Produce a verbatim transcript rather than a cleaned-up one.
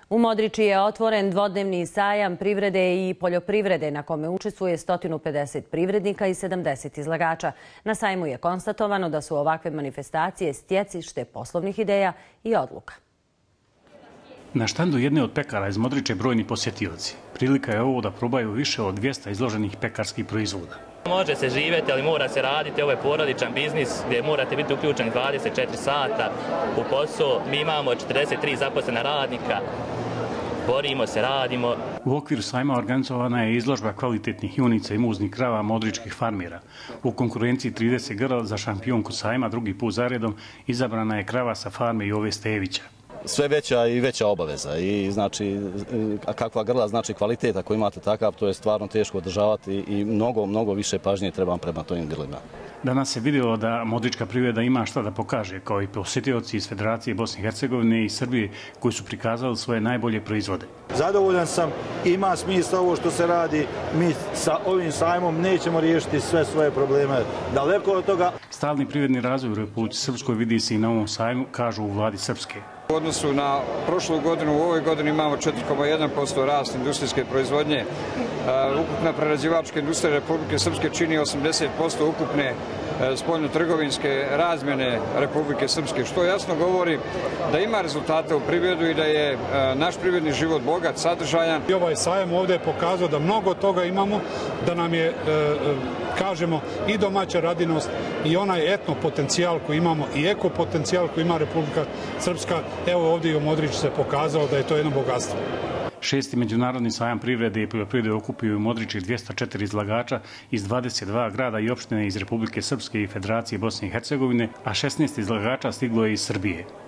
U Modriči je otvoren dvodnevni sajam privrede i poljoprivrede na kome učestvuje sto pedeset privrednika i sedamdeset izlagača. Na sajmu je konstatovano da su ovakve manifestacije stjecište poslovnih ideja i odluka. Na štandu jedne od pekara iz Modriče brojni posjetioci. Prilika je ovo da probaju više od dvjesto izloženih pekarskih proizvoda. Može se živjeti, ali mora se raditi. Ovo je porodičan biznis gdje morate biti uključeni dvadeset četiri sata u posao. Mi imamo četrdeset tri zaposlena radnika. Borimo se, radimo. U okviru sajma organizovana je izložba kvalitetnih junica i muznih krava modričkih farmera. U konkurenciji trideset grla za šampionku sajma drugi put zaredom izabrana je krava sa farme Jove Stevića. Sve veća i veća obaveza i znači, a kakva grla znači kvalitet, ako imate takav, to je stvarno teško održavati i mnogo, mnogo više pažnje trebam prema tojim grlima. Danas se vidjelo da modrička privreda ima šta da pokaže, kao i posjetioci iz Federacije Bosne i Hercegovine i Srbije koji su prikazali svoje najbolje proizvode. Zadovoljan sam, ima smisla ovo što se radi, mi sa ovim sajmom nećemo riješiti sve svoje probleme, daleko od toga. Stalni privredni razvoj u Republici Srpskoj vidi se i na ovom sajmu, kažu u vladi Srpske. U odnosu na prošlu godinu, u ovoj godini imamo četiri zarez jedan posto rast industrijske proizvodnje. Ukupna prerađivačka industrija Republike Srpske čini osamdeset posto ukupne spoljno-trgovinske razmjene Republike Srpske, što jasno govori da ima rezultata u privredu i da je naš privredni život bogat, sadržajan. I ovaj sajam ovdje je pokazao da mnogo toga imamo, da nam je, kažemo, i domaća radinost i onaj etno potencijal koji imamo i eko potencijal koji ima Republika Srpska. Evo ovdje i u Modriču se pokazalo da je to jedno bogatstvo. Šesti međunarodni sajam privrede i poljoprivrede okupio u Modriči dvjesto četiri izlagača iz dvadeset dva grada i opštine iz Republike Srpske i Federacije Bosne i Hercegovine, a šesnaest izlagača stiglo je iz Srbije.